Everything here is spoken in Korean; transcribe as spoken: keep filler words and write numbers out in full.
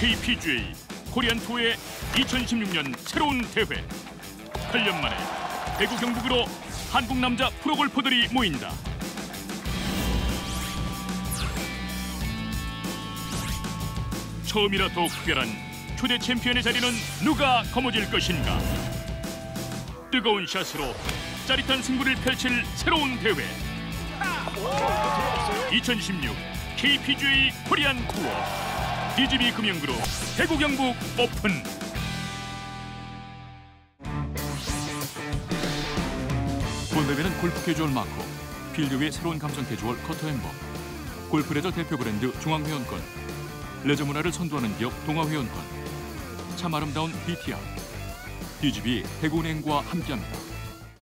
케이피지에이 코리안 투어의 이천십육 년 새로운 대회. 팔 년 만에 대구 경북으로 한국 남자 프로골퍼들이 모인다. 처음이라 더욱 특별한 초대 챔피언의 자리는 누가 거머쥘 것인가. 뜨거운 샷으로 짜릿한 승부를 펼칠 새로운 대회. 이천십육 케이피지에이 코리안 투어 디지비 금융그룹 대구 경북 오픈. 골맵에는 골프 캐주얼 마커, 필드 위의 새로운 감성 캐주얼 커터앤버, 골프 레저 대표 브랜드 중앙회원권, 레저 문화를 선도하는 기업 동아회원권, 참 아름다운 비티알, 디지비 대구은행과 함께합니다.